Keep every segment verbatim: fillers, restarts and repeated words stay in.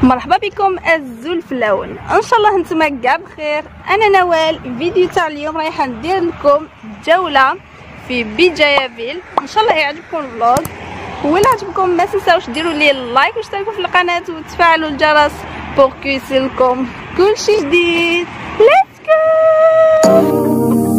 مرحبا بكم الزلفلاون، ان شاء الله نتوما كاع بخير. انا نوال. فيديو تاع اليوم رايحه ندير لكم جوله في بجاية فيل. ان شاء الله يعجبكم الفلوغ، ولا عجبكم ما تنساوش ديروا لي اللايك واشتركوا في القناه وتفعلوا الجرس بور كو يصلكم كل شيء جديد. ليتس جو.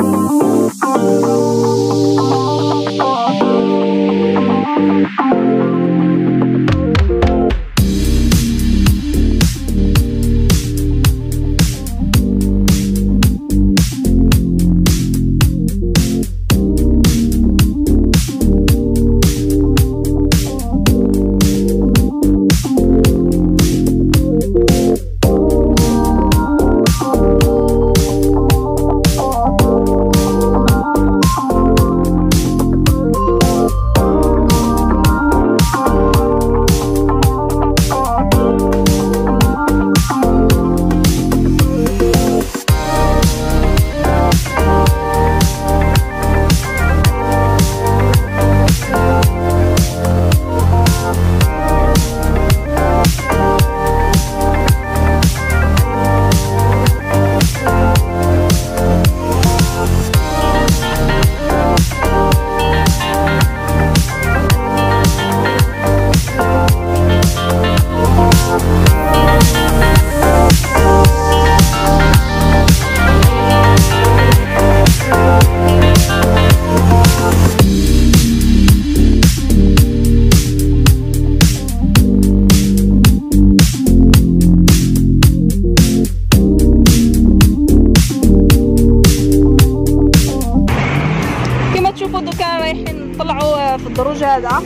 نطلعوا في الدروج هذا.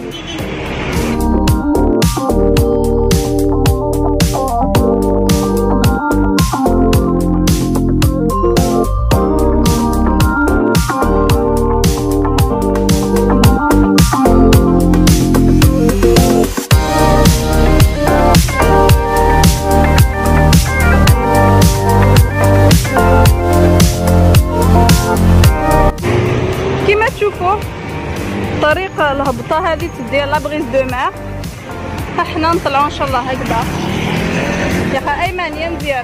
كما تشوفوا الطريقه الهبطه هذه تدير لابغيز دو مار. احنا نطلعوا ان شاء الله هكذا. يا خا ايمن يا مزيان.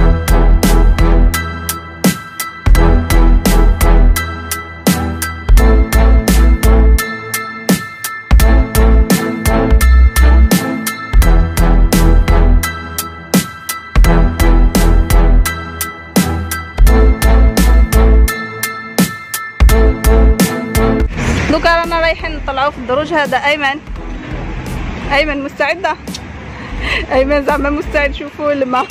دوكا رانا رايحين نطلعوا في الدروج هذا. ايمن ايمن مستعده؟ ايمن زعما مستعد. شوفوا الماء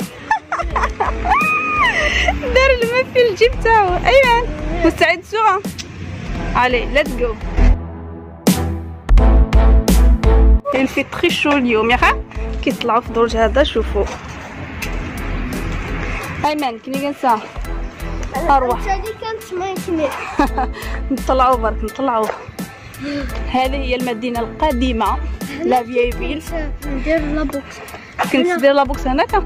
دار الماء في الجيب تاعو. ايمن مستعد؟ سوغا علي ليتس جو. الفي تري شو اليوم يا خا كي طلعوا في الدروج هذا. شوفوا ايمن كني كنسى اروح نطلعوا برك نطلعوا. هذه هي المدينه القديمه لا فيي فيل. ندير لابوكس. كنت تدير لابوكس هناك.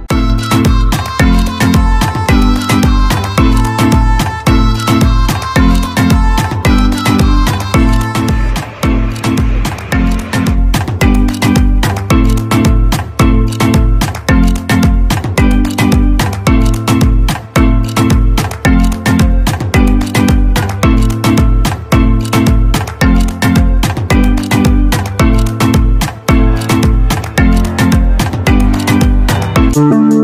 Thank you.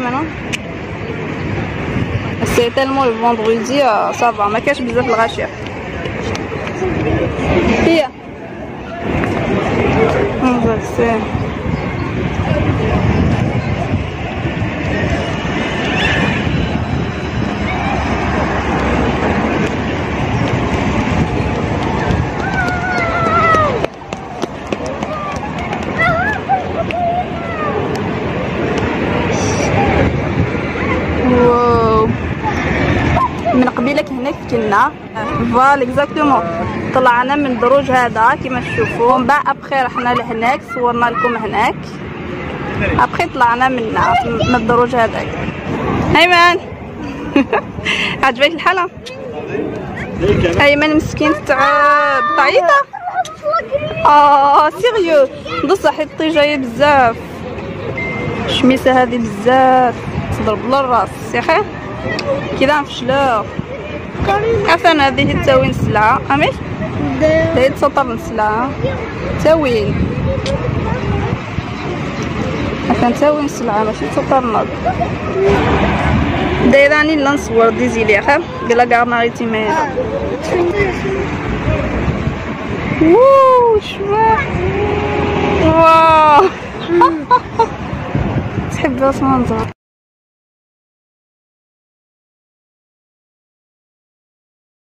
انا سي تالمون لو فوندردي صافا ما كاش بزاف الغاشيه. هي سي من قبيلك هناك كنا فال اكزاكتومون طلعنا من الدروج هذا كيما تشوفوا، من بعد ابخي رحنا لهناك صورنا لكم هناك، ابخي طلعنا منا من الدروج هذاك. ايمن عجبك الحاله؟ ايمن مسكين تعب تعيطه. اه سيريو بصح حيطي جايه بزاف الشميسه هذه بزاف تضرب للراس يا اخي كذا نفشلو. عفوا هذه تاوين السلعه امي هي تسطر السلعه تاوين عفوا تاوين السلعه ماشي تسطر النض. دايراني لا نصور ديزيلي يا اخي بلا كارناريتي مايله. ووو شباب واو تحب المنظر.